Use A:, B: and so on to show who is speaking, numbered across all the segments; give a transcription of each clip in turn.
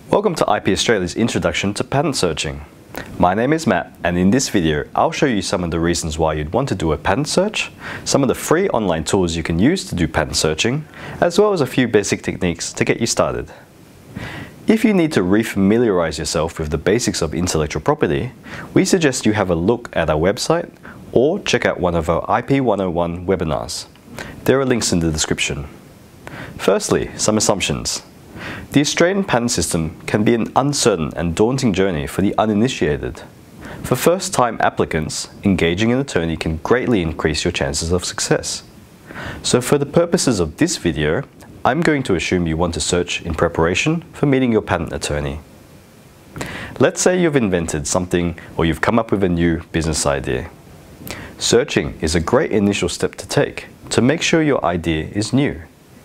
A: Welcome to IP Australia's Introduction to Patent Searching. My name is Matt, and in this video I'll show you some of the reasons why you'd want to do a patent search, some of the free online tools you can use to do patent searching, as well as a few basic techniques to get you started. If you need to refamiliarize yourself with the basics of intellectual property, we suggest you have a look at our website or check out one of our IP 101 webinars. There are links in the description. Firstly, some assumptions. The Australian patent system can be an uncertain and daunting journey for the uninitiated. For first-time applicants, engaging an attorney can greatly increase your chances of success. So for the purposes of this video, I'm going to assume you want to search in preparation for meeting your patent attorney. Let's say you've invented something or you've come up with a new business idea. Searching is a great initial step to take to make sure your idea is new.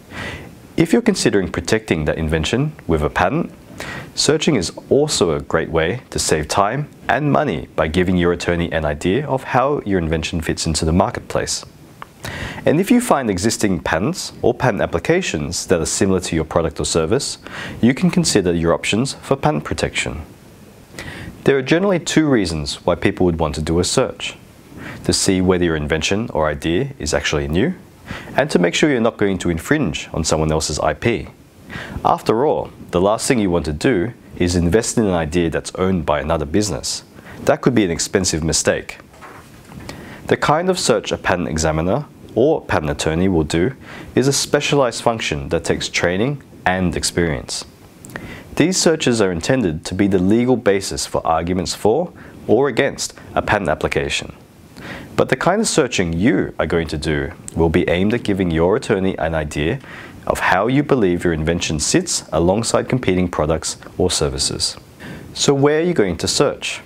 A: If you're considering protecting that invention with a patent, searching is also a great way to save time and money by giving your attorney an idea of how your invention fits into the marketplace. And if you find existing patents or patent applications that are similar to your product or service, you can consider your options for patent protection. There are generally two reasons why people would want to do a search: to see whether your invention or idea is actually new, and to make sure you're not going to infringe on someone else's IP. After all, the last thing you want to do is invest in an idea that's owned by another business. That could be an expensive mistake. The kind of search a patent examiner or patent attorney will do is a specialized function that takes training and experience. These searches are intended to be the legal basis for arguments for or against a patent application. But the kind of searching you are going to do will be aimed at giving your attorney an idea of how you believe your invention sits alongside competing products or services. So where are you going to search?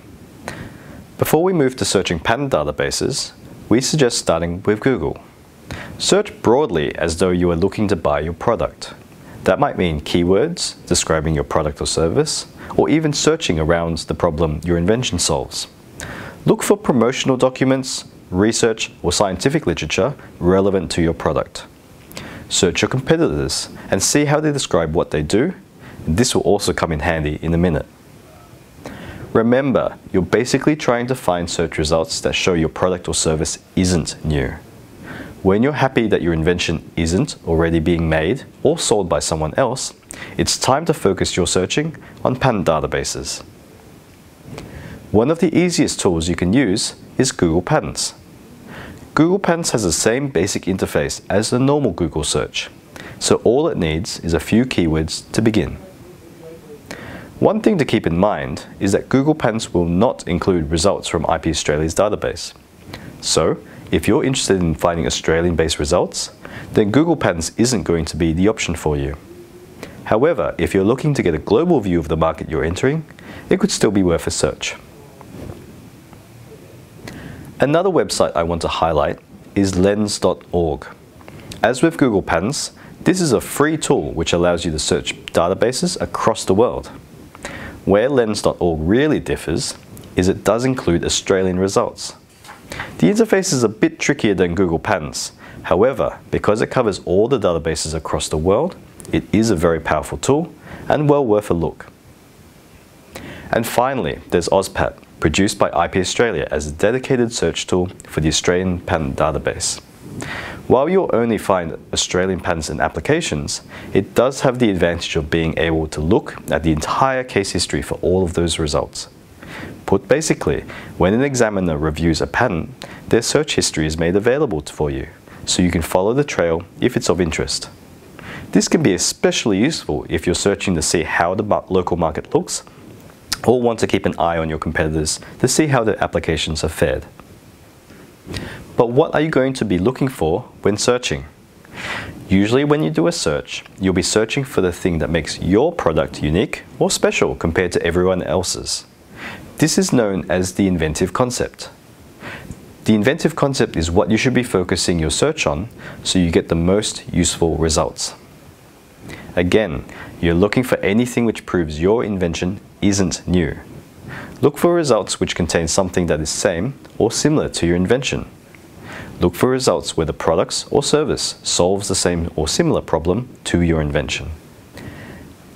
A: Before we move to searching patent databases, we suggest starting with Google. Search broadly as though you are looking to buy your product. That might mean keywords describing your product or service, or even searching around the problem your invention solves. Look for promotional documents, research, or scientific literature relevant to your product. Search your competitors and see how they describe what they do. This will also come in handy in a minute. Remember, you're basically trying to find search results that show your product or service isn't new. When you're happy that your invention isn't already being made or sold by someone else, it's time to focus your searching on patent databases. One of the easiest tools you can use is Google Patents. Google Patents has the same basic interface as the normal Google search, so all it needs is a few keywords to begin. One thing to keep in mind is that Google Patents will not include results from IP Australia's database. So, if you're interested in finding Australian-based results, then Google Patents isn't going to be the option for you. However, if you're looking to get a global view of the market you're entering, it could still be worth a search. Another website I want to highlight is Lenzorg. As with Google Patents, this is a free tool which allows you to search databases across the world. Where Lens.org really differs is it does include Australian results. The interface is a bit trickier than Google Patents. However, because it covers all the databases across the world, it is a very powerful tool and well worth a look. And finally, there's AusPat, produced by IP Australia as a dedicated search tool for the Australian patent database. While you'll only find Australian patents and applications, it does have the advantage of being able to look at the entire case history for all of those results. Put basically, when an examiner reviews a patent, their search history is made available for you, so you can follow the trail if it's of interest. This can be especially useful if you're searching to see how the local market looks, or want to keep an eye on your competitors to see how their applications have fared. But what are you going to be looking for when searching? Usually when you do a search, you'll be searching for the thing that makes your product unique or special compared to everyone else's. This is known as the inventive concept. The inventive concept is what you should be focusing your search on so you get the most useful results. Again, you're looking for anything which proves your invention isn't new. Look for results which contain something that is same or similar to your invention. Look for results where the products or service solves the same or similar problem to your invention.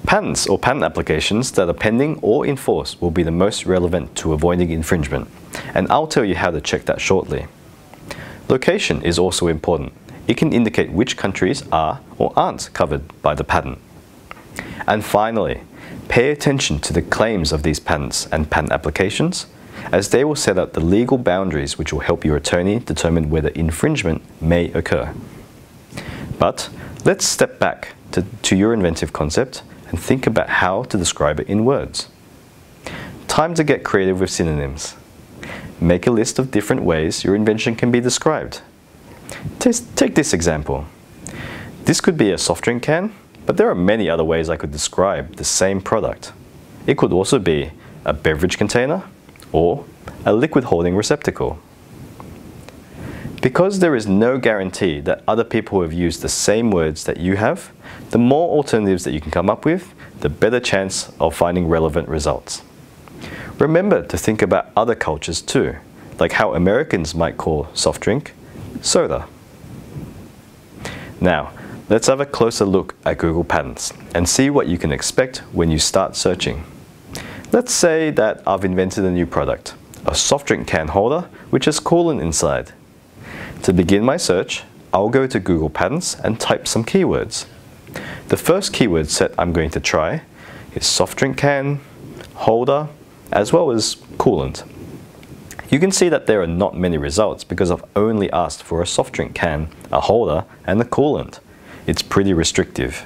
A: Patents or patent applications that are pending or in force will be the most relevant to avoiding infringement, and I'll tell you how to check that shortly. Location is also important. It can indicate which countries are or aren't covered by the patent. And finally, pay attention to the claims of these patents and patent applications, as they will set out the legal boundaries which will help your attorney determine whether infringement may occur. But let's step back to your inventive concept and think about how to describe it in words. Time to get creative with synonyms. Make a list of different ways your invention can be described. Take this example. This could be a soft drink can, but there are many other ways I could describe the same product. It could also be a beverage container or a liquid holding receptacle. Because there is no guarantee that other people have used the same words that you have, the more alternatives that you can come up with, the better chance of finding relevant results. Remember to think about other cultures too, like how Americans might call soft drink soda. Now, let's have a closer look at Google Patents and see what you can expect when you start searching. Let's say that I've invented a new product, a soft drink can holder which has coolant inside. To begin my search, I'll go to Google Patents and type some keywords. The first keyword set I'm going to try is soft drink can, holder, as well as coolant. You can see that there are not many results because I've only asked for a soft drink can, a holder, and a coolant. It's pretty restrictive.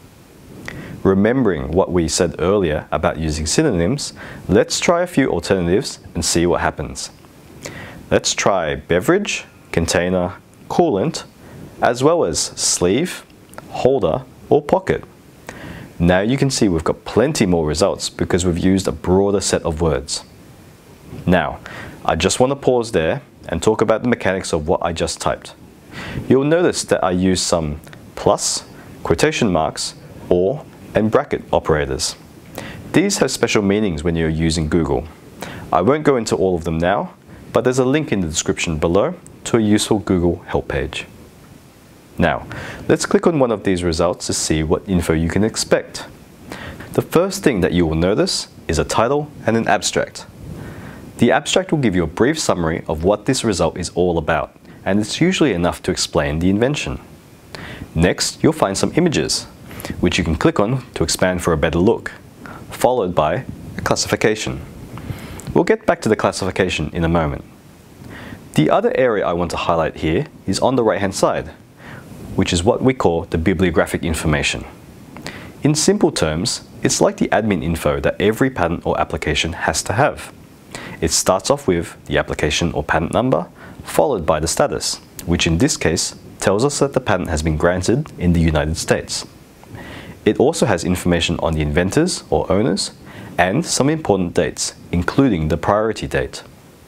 A: Remembering what we said earlier about using synonyms, let's try a few alternatives and see what happens. Let's try beverage, container, coolant, as well as sleeve, holder, or pocket. Now you can see we've got plenty more results because we've used a broader set of words. Now, I just want to pause there and talk about the mechanics of what I just typed. You'll notice that I used some plus, quotation marks, or, and bracket operators. These have special meanings when you're using Google. I won't go into all of them now, but there's a link in the description below to a useful Google help page. Now, let's click on one of these results to see what info you can expect. The first thing that you will notice is a title and an abstract. The abstract will give you a brief summary of what this result is all about, and it's usually enough to explain the invention. Next, you'll find some images, which you can click on to expand for a better look, followed by a classification. We'll get back to the classification in a moment. The other area I want to highlight here is on the right-hand side, which is what we call the bibliographic information. In simple terms, it's like the admin info that every patent or application has to have. It starts off with the application or patent number, followed by the status, which in this case tells us that the patent has been granted in the United States. It also has information on the inventors or owners, and some important dates, including the priority date.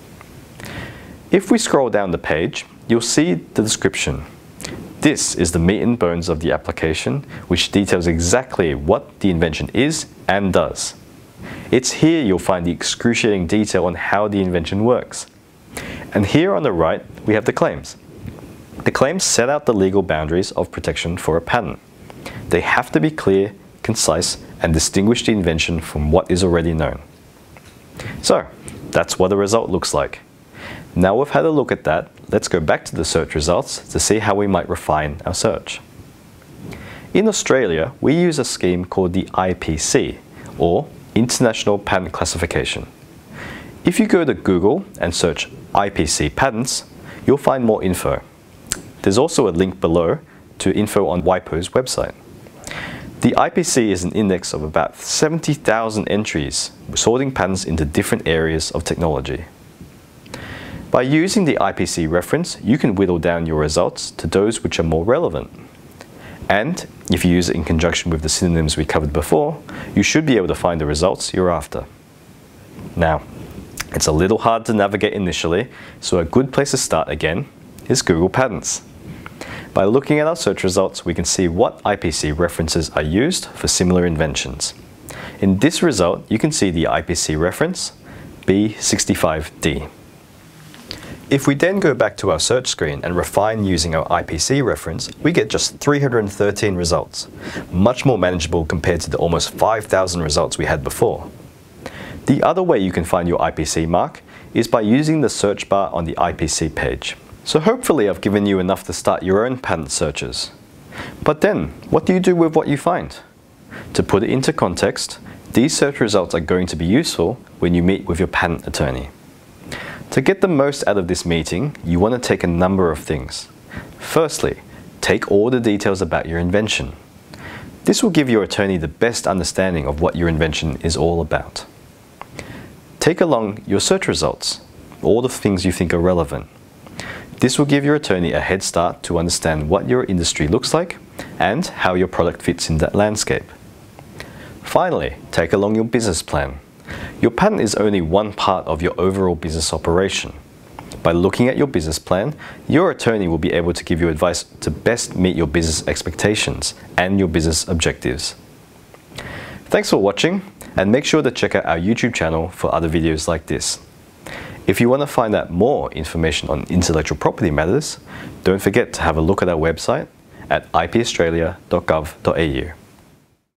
A: If we scroll down the page, you'll see the description. This is the meat and bones of the application, which details exactly what the invention is and does. It's here you'll find the excruciating detail on how the invention works. And here on the right, we have the claims. The claims set out the legal boundaries of protection for a patent. They have to be clear, concise, and distinguish the invention from what is already known. So, that's what the result looks like. Now we've had a look at that, let's go back to the search results to see how we might refine our search. In Australia, we use a scheme called the IPC, or International Patent Classification. If you go to Google and search IPC patents, you'll find more info. There's also a link below to info on WIPO's website. The IPC is an index of about 70,000 entries, sorting patents into different areas of technology. By using the IPC reference, you can whittle down your results to those which are more relevant. And if you use it in conjunction with the synonyms we covered before, you should be able to find the results you're after. Now, it's a little hard to navigate initially, so a good place to start again is Google Patents. By looking at our search results, we can see what IPC references are used for similar inventions. In this result, you can see the IPC reference B65D. If we then go back to our search screen and refine using our IPC reference, we get just 313 results, much more manageable compared to the almost 5,000 results we had before. The other way you can find your IPC mark is by using the search bar on the IPC page. So hopefully I've given you enough to start your own patent searches. But then, what do you do with what you find? To put it into context, these search results are going to be useful when you meet with your patent attorney. To get the most out of this meeting, you want to take a number of things. Firstly, take all the details about your invention. This will give your attorney the best understanding of what your invention is all about. Take along your search results, all the things you think are relevant. This will give your attorney a head start to understand what your industry looks like and how your product fits in that landscape. Finally, take along your business plan. Your patent is only one part of your overall business operation. By looking at your business plan, your attorney will be able to give you advice to best meet your business expectations and your business objectives. Thanks for watching, and make sure to check out our YouTube channel for other videos like this. If you want to find out more information on intellectual property matters, don't forget to have a look at our website at ipaustralia.gov.au.